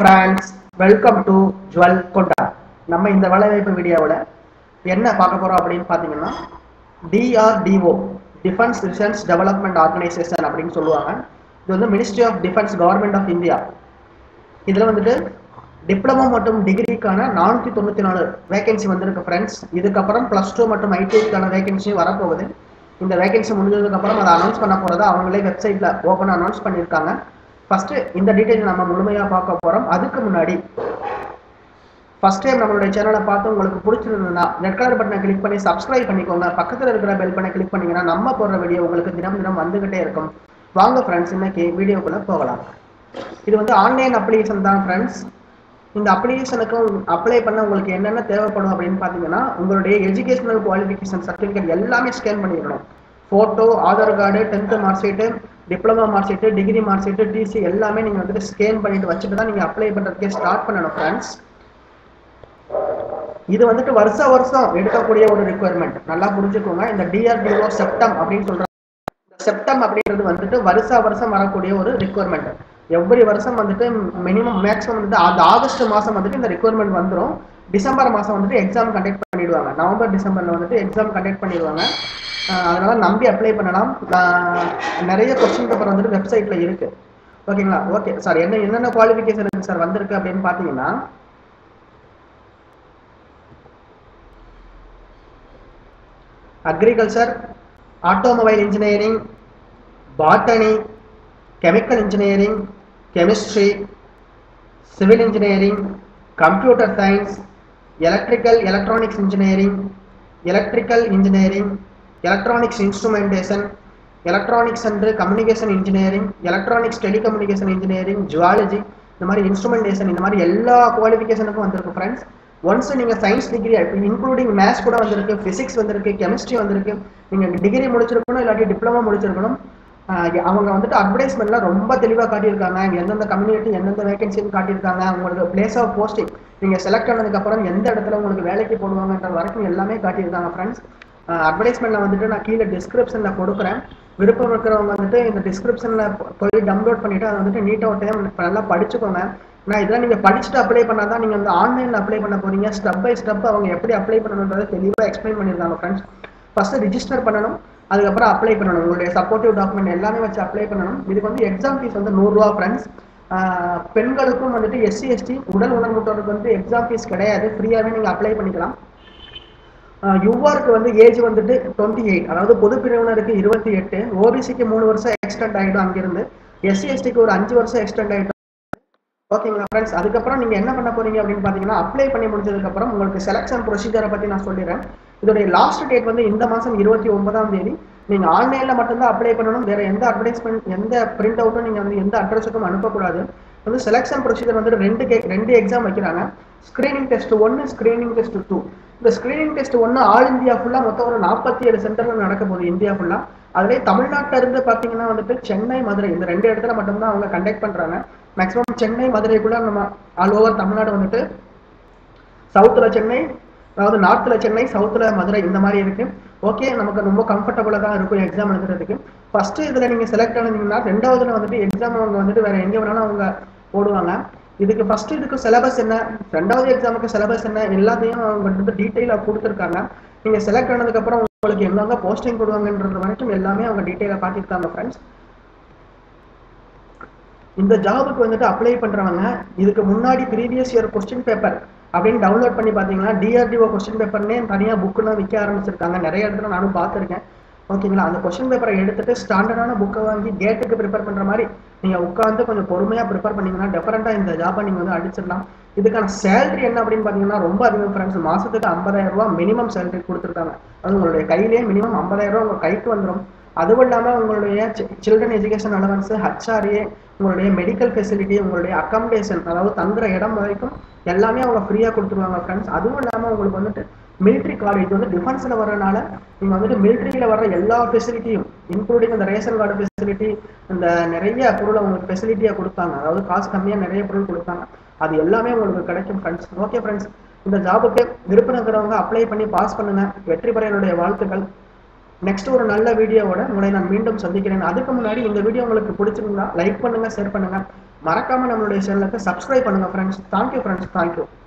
Friends, welcome to jewel கொண்டா. நம்ம இந்த வேலைவாய்ப்பு வீடியோவில் என்ன பார்க்க போகிறோம் அப்படின்னு பார்த்தீங்கன்னா, DRDO defence research development organisation அப்படின்னு சொல்லுவாங்க. இது வந்து ministry of defence, government of India. இதில் வந்துட்டு டிப்ளமோ மற்றும் டிகிரிக்கான 494 வேகன்சி வந்திருக்கு ஃப்ரெண்ட்ஸ். இதுக்கப்புறம் +2 மற்றும் ஐடிஐக்கான வேகன்சி வரப்போகுது. இந்த வேகன்சி முடிஞ்சதுக்கப்புறம் அதை அனௌன்ஸ் பண்ண போகிறதா அவங்களே வெப்சைட்டில் ஓப்பன் அனௌன்ஸ் பண்ணியிருக்காங்க. ஃபர்ஸ்ட் இந்த டீடைல் நம்ம முழுமையாக பார்க்க போகிறோம். அதுக்கு முன்னாடி ஃபர்ஸ்ட் டைம் நம்மளுடைய சேனலை பார்த்து உங்களுக்கு பிடிச்சிருந்ததுன்னா ரெட் கலர் பட்டனை கிளிக் பண்ணி சப்ஸ்கிரைப் பண்ணிக்கோங்க. பக்கத்தில் இருக்கிற பெல் பட்டனை கிளிக் பண்ணிங்கன்னா நம்ம போடுற வீடியோ உங்களுக்கு தினம் தினம் வந்துகிட்டே இருக்கும். வாங்க ஃப்ரெண்ட்ஸ், இன்னைக்கு வீடியோக்குள்ளே போகலாம். இது வந்து ஆன்லைன் அப்ளிகேஷன் தான் ஃப்ரெண்ட்ஸ். இந்த அப்ளிகேஷனுக்கு அப்ளை பண்ண உங்களுக்கு என்னென்ன தேவைப்படும் அப்படின்னு பார்த்தீங்கன்னா, உங்களுடைய எஜுகேஷனல் குவாலிஃபிகேஷன் சர்டிஃபிகேட் எல்லாமே ஸ்கேன் பண்ணிடணும். Photo, Aadhaar card, 10th mark sheet, diploma mark sheet, degree mark sheet, TC எல்லாமே நீங்கள் வந்துட்டு ஸ்கேன் பண்ணிட்டு வச்சுட்டு தான் நீங்கள் அப்ளை பண்ணுறதுக்கே ஸ்டார்ட் பண்ணணும் ஃப்ரெண்ட்ஸ். இது வந்துட்டு வருஷம் எடுக்கக்கூடிய ஒரு ரிக்குவயர்மெண்ட். நல்லா புரிஞ்சுக்கோங்க. இந்த டிஆர்டிஓ செப்டம் அப்படின்னு சொல்கிறாங்க. செப்டம் அப்படின்றது வந்துட்டு வருஷம் வரக்கூடிய ஒரு ரிக்குவயர்மெண்ட். எவ்ரி வருஷம் வந்துட்டு மினிமம் மேக்ஸிமம் வந்துட்டு அந்த ஆகஸ்ட் மாதம் வந்துட்டு இந்த ரிக்குவயர்மெண்ட் வந்துடும். டிசம்பர் மாதம் வந்துட்டு எக்ஸாம் கண்டக்ட் பண்ணிடுவாங்க. நவம்பர் டிசம்பரில் வந்துட்டு எக்ஸாம் கண்டக்ட் பண்ணிடுவாங்க. அதனால நம்பி அப்ளை பண்ணலாம். நிறைய கொஸ்டின் பேப்பர் வந்துட்டு வெப்சைட்டில் இருக்கு. ஓகேங்களா? ஓகே சார், என்னென்ன குவாலிஃபிகேஷன் இருக்கு சார் வந்திருக்கு அப்படின்னு பார்த்தீங்கன்னா, agriculture, automobile engineering, botany, chemical engineering, chemistry, civil engineering, computer science, electronics engineering, electrical engineering, electronics instrumentation, electronics and communication engineering, electronics telecommunication engineering, zoology, இந்த மாதிரி இன்ஸ்ட்ருமெண்டேஷன், இந்த மாதிரி எல்லா குவாலிஃபிகேஷனுக்கும் வந்திருக்கு ஃப்ரெண்ட்ஸ். ஒன்ஸ் நீங்கள் சயின்ஸ் டிகிரி இன்க்ளூடிங் மேத்ஸ் கூட வந்திருக்கு, ஃபிசிக்ஸ் வந்திருக்கு, கெமிஸ்ட்ரி வந்திருக்கு, நீங்கள் டிகிரி முடிச்சிருக்கணும், இல்லாட்டி டிப்ளமோ முடிச்சிருக்கணும். அவங்க வந்துட்டு அட்வர்டைஸ்மெண்ட்ல ரொம்ப தெளிவாக காட்டியிருக்காங்க. எந்தெந்த கம்யூனிட்டி எந்தெந்த வேகன்சின்னு காட்டியிருக்காங்க. உங்களுக்கு பிளேஸ் ஆஃப் போஸ்டிங் நீங்கள் செலக்ட் ஆனதுக்கப்புறம் எந்த இடத்துல உங்களுக்கு வேலைக்கு போடுவாங்கன்ற வரைக்கும் எல்லாமே காட்டியிருக்காங்க ஃப்ரெண்ட்ஸ். அட்வர்டைஸ்மெண்ட்டில் வந்துட்டு நான் கீழே டிஸ்கிரிப்ஷனில் கொடுக்குறேன். விருப்பம் இருக்கிறவங்க வந்துட்டு இந்த டிஸ்கிரிப்ஷனில் போய் டவுன்லோட் பண்ணிவிட்டு அதை வந்துட்டு நீட்டாக ஒரு டைம் நல்லா படிச்சுக்கோங்க. நான் இதெல்லாம் நீங்கள் படிச்சுட்டு அப்ளை பண்ணால் தான் நீங்கள் வந்து ஆன்லைனில் அப்ளை பண்ண போகிறீங்க. ஸ்டெப் பை ஸ்டெப் அவங்க எப்படி அப்ளை பண்ணணுன்றதை தெளிவாக எக்ஸ்பிளைன் பண்ணியிருக்காங்க ஃப்ரெண்ட்ஸ். ஃபஸ்ட்டு ரிஜிஸ்டர் பண்ணணும், அதுக்கப்புறம் அப்ளை பண்ணணும். உங்களுடைய சப்போர்ட்டிவ் டாக்குமெண்ட் எல்லாமே வச்சு அப்ளை பண்ணணும். இதுக்கு வந்து எக்ஸாம் ஃபீஸ் வந்து 100 ரூபா ஃப்ரெண்ட்ஸ். பெண்களுக்கும் வந்துட்டு SC ST உடல் ஊனமுற்றோருக்கு வந்து எக்ஸாம் ஃபீஸ் கிடையாது. ஃப்ரீயாகவே நீங்கள் அப்ளை பண்ணிக்கலாம். யுஆருக்கு வந்து ஏஜ் வந்துட்டு 28, அதாவது பொது பிரிவினருக்கு 28, ஓபிசிக்கு 3 வருஷம் எக்ஸ்டெண்ட் ஆகிடும். அங்கிருந்து SC STக்கு ஒரு 5 வருஷம் எக்ஸ்டெண்ட் ஆகிடும். ஓகேங்களா ஃப்ரெண்ட்ஸ்? அதுக்கப்புறம் நீங்கள் என்ன பண்ண போறீங்க அப்படின்னு பார்த்தீங்கன்னா, அப்ளை பண்ணி முடிஞ்சதுக்கப்புறம் உங்களுக்கு செலக்ஷன் ப்ரொசீஜரை பற்றி நான் சொல்லிடுறேன். இதோடைய லாஸ்ட் டேட் வந்து இந்த மாதம் 29ஆம் தேதி. நீங்கள் ஆன்லைனில் மட்டும்தான் அப்ளை பண்ணணும். வேறு எந்த அட்வர்டைஸ்மெண்ட், எந்த பிரிண்ட் அவுட்டும் நீங்கள் வந்து எந்த அட்ரஸுக்கும் அனுப்பக்கூடாது. வந்து செலக்ஷன் ப்ரொசீஜர் வந்துட்டு ரெண்டு எக்ஸாம் வைக்கிறாங்க. Screening test 1, screening test 2. இந்த ஸ்க்ரீனிங் டெஸ்ட் 1 ஆல் இந்தியா ஃபுல்லாக மொத்தம் ஒரு 47 சென்டரில் நடக்க போகுது இந்தியா ஃபுல்லாக. அதுலேயே தமிழ்நாட்டில் இருந்து பார்த்தீங்கன்னா வந்துட்டு சென்னை, மதுரை இந்த 2 இடத்துல மட்டும்தான் அவங்க கண்டக்ட் பண்ணுறாங்க. மேக்ஸிமம் சென்னை, மதுரைக்குள்ள நம்ம ஆல் ஓவர் தமிழ்நாடு வந்துட்டு சவுத்தில் சென்னை, அதாவது நார்த்தில் சென்னை, சவுத்தில் மதுரை இந்த மாதிரி இருக்கு. ஓகே, நமக்கு ரொம்ப கம்ஃபர்டபுளாக தான் இருக்கும் எக்ஸாம் எழுதுறதுக்கு. ஃபர்ஸ்ட் இதில் நீங்கள் செலக்ட் ஆனீங்கன்னா ரெண்டாவதுல வந்துட்டு எக்ஸாம் அவங்க வந்துட்டு வேற எங்கே வேணாலும் அவங்க போடுவாங்க. இதுக்கு ஃபர்ஸ்ட் இதுக்கு சிலபஸ் என்ன, ரெண்டாவது எக்ஸாமுக்கு சிலபஸ் என்ன, எல்லாத்தையும் அவங்க வந்து டீட்டெயிலாக கொடுத்துருக்காங்க. நீங்கள் செலக்ட் ஆனதுக்கப்புறம் உங்களுக்கு எங்கெங்க போஸ்டிங் போடுவாங்கன்றது வரைக்கும் எல்லாமே அவங்க டீட்டெயிலாக காட்டியிருக்காங்க ஃப்ரெண்ட்ஸ். இந்த ஜாபுக்கு வந்துட்டு அப்ளை பண்ணுறவங்க இதுக்கு முன்னாடி ப்ரீவியஸ் இயர் கொஸ்டின் பேப்பர் அப்படின்னு டவுன்லோட் பண்ணி பார்த்தீங்கன்னா, டிஆர்டிஓ கொஸ்டின் பேப்பர்னே தனியாக புக்குலாம் விற்க ஆரம்பிச்சிருக்காங்க. நிறைய இடத்துல நானும் பார்த்துருக்கேன். ஓகேங்களா? அந்த கொஸ்டின் பேப்பரை எடுத்துட்டு ஸ்டாண்டர்டான புக்கை வாங்கி கேட்டுக்கு ப்ரிப்பேர் பண்ணுற மாதிரி நீங்கள் உட்காந்து கொஞ்சம் பொறுமையாக ப்ரிப்பேர் பண்ணிங்கன்னா டெஃபரெண்ட்டாக இந்த ஜாபை நீங்கள் வந்து அடிச்சிடலாம். இதுக்கான சேலரி என்ன அப்படின்னு பார்த்தீங்கன்னா ரொம்ப அதிகம் ஃப்ரெண்ட்ஸ். மாதத்துக்கு 50,000 ரூபா மினிமம் சேலரி கொடுத்துருக்காங்க. அது உங்களுடைய கையிலேயே மினிமம் 50,000 ரூபா உங்கள் கைக்கு வந்துடும். அதுவும் இல்லாமல் உங்களுடைய சில்ட்ரன் எஜுகேஷன் அலவன்ஸு, HRA, உங்களுடைய மெடிக்கல் ஃபெசிலிட்டி, உங்களுடைய அக்காமடேஷன், அதாவது தங்குற இடம் வரைக்கும் எல்லாமே அவங்க ஃப்ரீயாக கொடுத்துருவாங்க ஃப்ரெண்ட்ஸ். அதுவும் இல்லாமல் உங்களுக்கு வந்துட்டு மிலிட்ரி கார்டு, இது வந்து டிஃபென்ஸில் வர்றதுனால நீங்கள் வந்துட்டு மிலிட்ரியில் வர்ற எல்லா ஃபெசிலிட்டியும் இன்க்ளூடிங் இந்த ரேஷன் கார்டு ஃபெசிலிட்டி, இந்த நிறைய பொருளை உங்களுக்கு ஃபெசிலிட்டியாக கொடுத்தாங்க. அதாவது காசு கம்மியாக நிறைய பொருள் கொடுத்தாங்க. அது எல்லாமே உங்களுக்கு கிடைக்கும் ஃப்ரெண்ட்ஸ். ஓகே ஃப்ரெண்ட்ஸ், இந்த ஜாபுக்கு விருப்பம் இருக்கிறவங்க அப்ளை பண்ணி பாஸ் பண்ணுங்க. வெற்றி பெற என்னுடைய வாழ்த்துக்கள். நெக்ஸ்ட் ஒரு நல்ல வீடியோவோட உங்களை நான் மீண்டும் சந்திக்கிறேன். அதுக்கு முன்னாடி இந்த வீடியோ உங்களுக்கு பிடிச்சிருந்தா லைக் பண்ணுங்க, ஷேர் பண்ணுங்க. மறக்காமல் நம்மளுடைய சேனலுக்கு சப்ஸ்கிரைப் பண்ணுங்கள் ஃப்ரெண்ட்ஸ். Thank you friends, thank you.